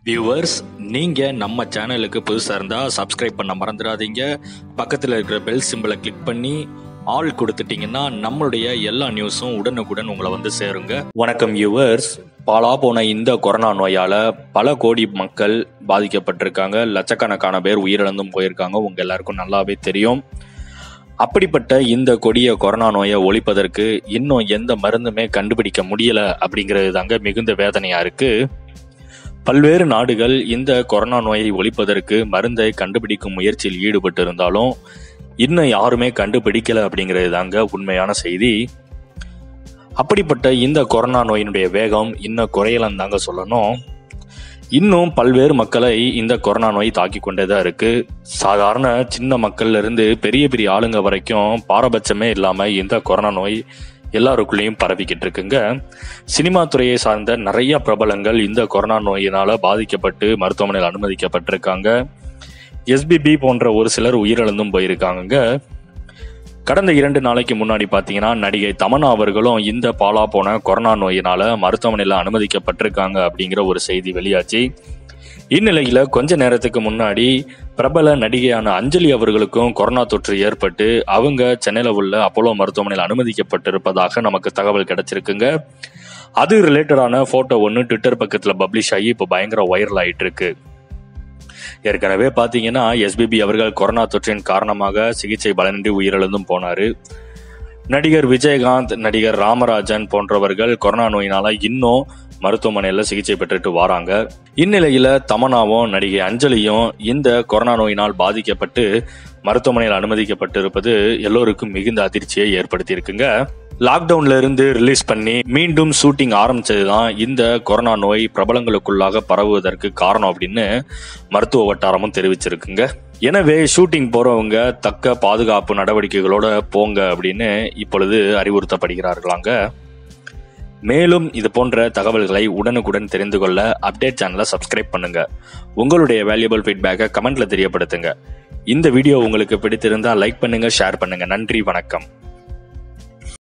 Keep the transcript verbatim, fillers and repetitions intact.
Viewers, நீங்க நம்ம சேனலுக்கு புதுசா இருந்தா சப்ஸ்கிரைப் பண்ண மறந்துடாதீங்க. பக்கத்துல இருக்கிற பெல் சிம்பிளை கிளிக் பண்ணி ஆல் கொடுத்துட்டீங்கன்னா நம்மளுடைய எல்லா நியூஸும் உடனுக்குடன் உங்களை வந்து சேருங்க. வணக்கம் வியூவர்ஸ். பாலா போன இந்த கொரோனா நோயால பல கோடி மக்கள் பாதிக்கப்பட்டிருக்காங்க. லட்சக்கணக்கான பேர் உயிரிழந்தும் போயிருக்காங்க. உங்க எல்லாருக்கும் நல்லாவே தெரியும். அப்படிப்பட்ட இந்த கொடிய கொரோனா நோயை ஒழிப்பதற்கு இன்னும் எந்த மருந்துமே கண்டுபிடிக்க முடியல அப்படிங்கிறது தாங்க மிகுந்த வேதனையா இருக்கு. பல்வேறு நாடுகள் இந்த கொரோனா நோயை ஒழிப்பதற்கு மருந்தை கண்டுபிடிக்கும் முயற்சியில் ஈடுபட்டு இருந்தாலும் இன்னும் யாருமே கண்டுபிடிக்கல அப்படிங்கிறது தாங்க உண்மையான செய்தி. அப்படிப்பட்ட இந்த கொரோனா நோயினுடைய வேகம் இன்னும் குறையலன்னு தாங்க சொல்லணும். இன்னும் பல்வேறு மக்களை இந்த கொரோனா நோய் தாக்கி கொண்டேதான் இருக்கு. சாதாரண சின்ன மக்கள்ல இருந்து பெரிய பெரிய ஆளுங்க வரைக்கும் பாரபட்சமே இல்லாம இந்த கொரோனா நோய் எல்லாருக்குள்ளேயும் பரவிக்கிட்டு இருக்குங்க. சினிமா துறையை சார்ந்த நிறைய பிரபலங்கள் இந்த கொரோனா நோயினால பாதிக்கப்பட்டு மருத்துவமனையில் அனுமதிக்கப்பட்டிருக்காங்க. எஸ்பிபி போன்ற ஒரு சிலர் உயிரிழந்தும் போயிருக்காங்க. கடந்த இரண்டு நாளைக்கு முன்னாடி பாத்தீங்கன்னா நடிகை தமன்னா அவர்களும் இந்த பாலா போன கொரோனா நோயினால மருத்துவமனையில் அனுமதிக்கப்பட்டிருக்காங்க அப்படிங்கிற ஒரு செய்தி வெளியாச்சு. இந்நிலையில கொஞ்ச நேரத்துக்கு முன்னாடி பிரபல நடிகையான அஞ்சலி அவர்களுக்கும் கொரோனா தொற்று ஏற்பட்டு அவங்க சென்னையில உள்ள அப்போலோ மருத்துவமனையில் அனுமதிக்கப்பட்டிருப்பதாக நமக்கு தகவல் கிடைச்சிருக்குங்க. அது ரிலேட்டடான போட்டோ ஒன்று ட்விட்டர் பக்கத்துல பப்ளிஷ் ஆகி இப்போ பயங்கர வைரல் ஆயிட்டு இருக்கு. ஏற்கனவே பாத்தீங்கன்னா எஸ்பிபி அவர்கள் கொரோனா தொற்றின் காரணமாக சிகிச்சை பலனின்றி உயிரிழந்தும் போனாரு. நடிகர் விஜயகாந்த், நடிகர் ராமராஜன் போன்றவர்கள் கொரோனா நோயினால இன்னும் மருத்துவமனையில சிகிச்சை பெற்றுட்டு வராங்க. இந்நிலையில தமன்னாவும் நடிகை அஞ்சலியும் இந்த கொரோனா நோயினால் பாதிக்கப்பட்டு மருத்துவமனையில் அனுமதிக்கப்பட்டிருப்பது எல்லோருக்கும் மிகுந்த அதிர்ச்சியை ஏற்படுத்தி இருக்குங்க. லாக்டவுன்ல இருந்து ரிலீஸ் பண்ணி மீண்டும் ஷூட்டிங் ஆரம்பிச்சதுதான் இந்த கொரோனா நோய் பிரபலங்களுக்குள்ளாக பரவுவதற்கு காரணம் அப்படின்னு மருத்துவ வட்டாரமும் தெரிவிச்சிருக்குங்க. எனவே ஷூட்டிங் போறவங்க தக்க பாதுகாப்பு நடவடிக்கைகளோட போங்க அப்படின்னு இப்பொழுது அறிவுறுத்தப்படுகிறார்களாங்க. மேலும் இது போன்ற தகவல்களை உடனுக்குடன் தெரிந்து கொள்ள அப்டேட் சேனலை சப்ஸ்கிரைப் பண்ணுங்க. உங்களுடைய வேல்யூபிள் ஃபீட்பேக்கை கமெண்ட்ல தெரியப்படுத்துங்க. இந்த வீடியோ உங்களுக்கு பிடித்திருந்தா லைக் பண்ணுங்க, ஷேர் பண்ணுங்க. நன்றி, வணக்கம்.